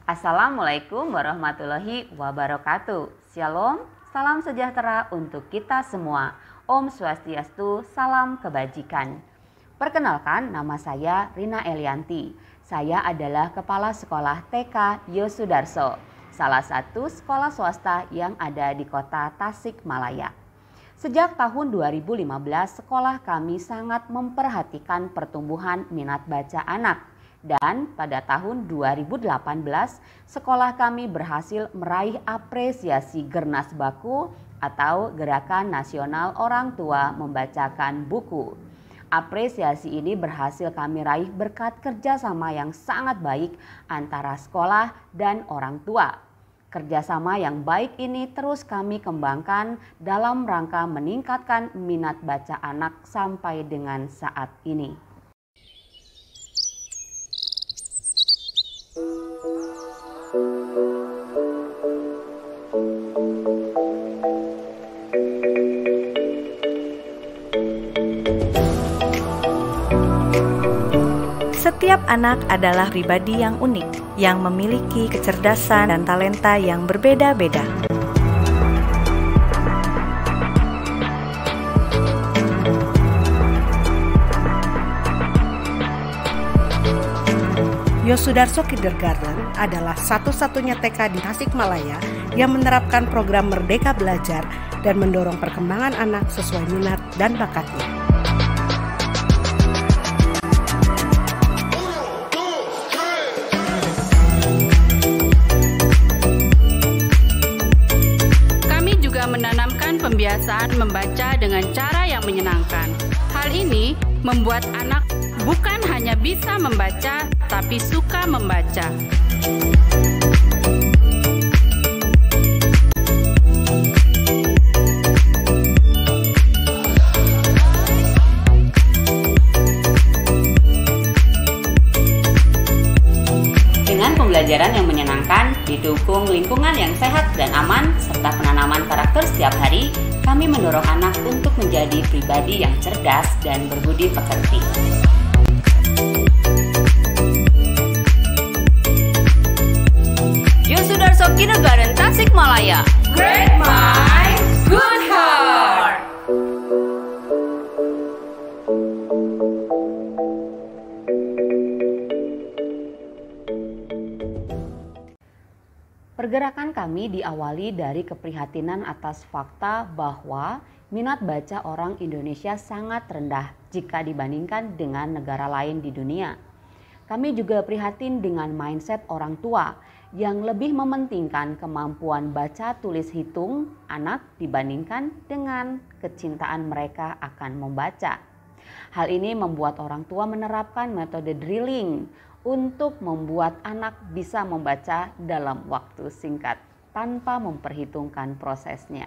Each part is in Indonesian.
Assalamualaikum warahmatullahi wabarakatuh. Shalom, salam sejahtera untuk kita semua. Om Swastiastu, salam kebajikan. Perkenalkan, nama saya Rina Elianti. Saya adalah Kepala Sekolah TK Yosudarso, salah satu sekolah swasta yang ada di kota Tasikmalaya. Sejak tahun 2015, sekolah kami sangat memperhatikan pertumbuhan minat baca anak. Dan pada tahun 2018, sekolah kami berhasil meraih apresiasi Gernas Baku atau Gerakan Nasional Orang Tua Membacakan Buku. Apresiasi ini berhasil kami raih berkat kerjasama yang sangat baik antara sekolah dan orang tua. Kerjasama yang baik ini terus kami kembangkan dalam rangka meningkatkan minat baca anak sampai dengan saat ini. Setiap anak adalah pribadi yang unik, yang memiliki kecerdasan dan talenta yang berbeda-beda. Yosudarso Kindergarten adalah satu-satunya TK di Tasikmalaya yang menerapkan program Merdeka Belajar dan mendorong perkembangan anak sesuai minat dan bakatnya. Kami juga menanamkan pembiasaan membaca dengan cara yang menyenangkan. Hal ini membuat anak bukan hanya bisa membaca, tapi suka membaca. Dengan pembelajaran yang menyenangkan, didukung lingkungan yang sehat dan aman, serta penanaman karakter setiap hari, kami mendorong anak untuk menjadi pribadi yang cerdas dan berbudi pekerti. Yosudarso Kindergarten Tasikmalaya. Great Mind, Good Heart. Pergerakan kami diawali dari keprihatinan atas fakta bahwa minat baca orang Indonesia sangat rendah jika dibandingkan dengan negara lain di dunia. Kami juga prihatin dengan mindset orang tua yang lebih mementingkan kemampuan baca tulis hitung anak dibandingkan dengan kecintaan mereka akan membaca. Hal ini membuat orang tua menerapkan metode drilling untuk membuat anak bisa membaca dalam waktu singkat tanpa memperhitungkan prosesnya.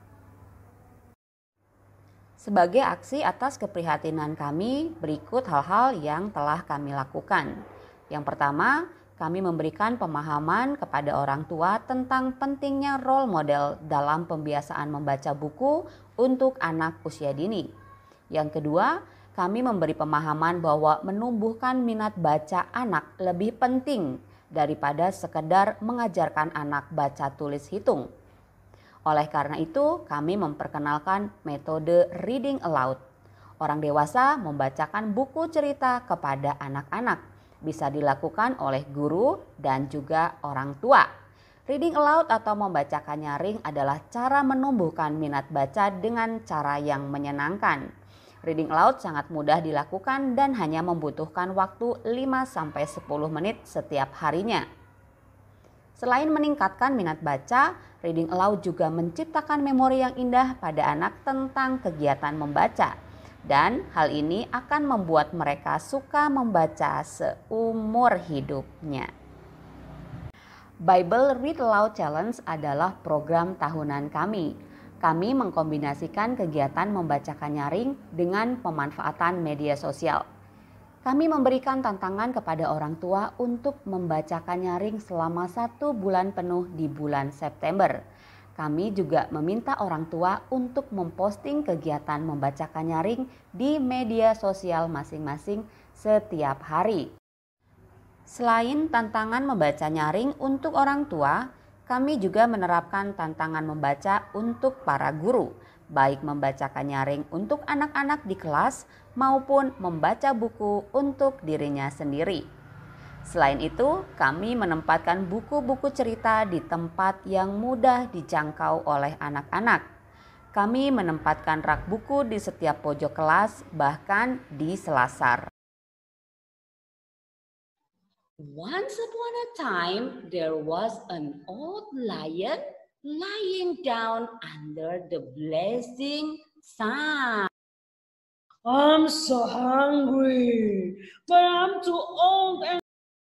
Sebagai aksi atas keprihatinan kami, berikut hal-hal yang telah kami lakukan. Yang pertama, kami memberikan pemahaman kepada orang tua tentang pentingnya role model dalam pembiasaan membaca buku untuk anak usia dini. Yang kedua, kami memberi pemahaman bahwa menumbuhkan minat baca anak lebih penting daripada sekedar mengajarkan anak baca tulis hitung. Oleh karena itu, kami memperkenalkan metode reading aloud. Orang dewasa membacakan buku cerita kepada anak-anak. Bisa dilakukan oleh guru dan juga orang tua. Reading aloud atau membacakan nyaring adalah cara menumbuhkan minat baca dengan cara yang menyenangkan. Reading aloud sangat mudah dilakukan dan hanya membutuhkan waktu 5-10 menit setiap harinya. Selain meningkatkan minat baca, reading aloud juga menciptakan memori yang indah pada anak tentang kegiatan membaca. Dan hal ini akan membuat mereka suka membaca seumur hidupnya. Bible Read Aloud Challenge adalah program tahunan kami. Kami mengkombinasikan kegiatan membacakan nyaring dengan pemanfaatan media sosial. Kami memberikan tantangan kepada orang tua untuk membacakan nyaring selama 1 bulan penuh di bulan September. Kami juga meminta orang tua untuk memposting kegiatan membacakan nyaring di media sosial masing-masing setiap hari. Selain tantangan membaca nyaring untuk orang tua, kami juga menerapkan tantangan membaca untuk para guru, baik membacakan nyaring untuk anak-anak di kelas maupun membaca buku untuk dirinya sendiri. Selain itu, kami menempatkan buku-buku cerita di tempat yang mudah dijangkau oleh anak-anak. Kami menempatkan rak buku di setiap pojok kelas, bahkan di selasar. Once upon a time, there was an old lion lying down under the blazing sun. I'm so hungry, but I'm too old and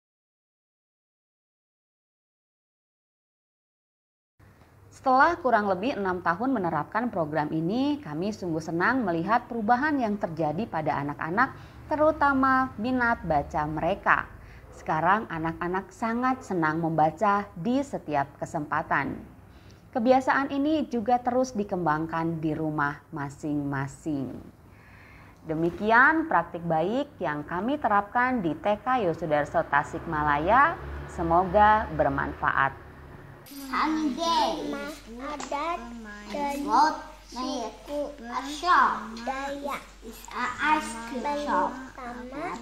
Setelah kurang lebih 6 tahun menerapkan program ini, kami sungguh senang melihat perubahan yang terjadi pada anak-anak, terutama minat baca mereka. Sekarang anak-anak sangat senang membaca di setiap kesempatan. Kebiasaan ini juga terus dikembangkan di rumah masing-masing. Demikian praktik baik yang kami terapkan di TK Yosudarso Tasikmalaya. Semoga bermanfaat. Sunday, adat, road, suku, shop, daya, is a ice cream shop,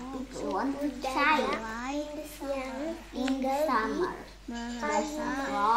budaya, in the summer,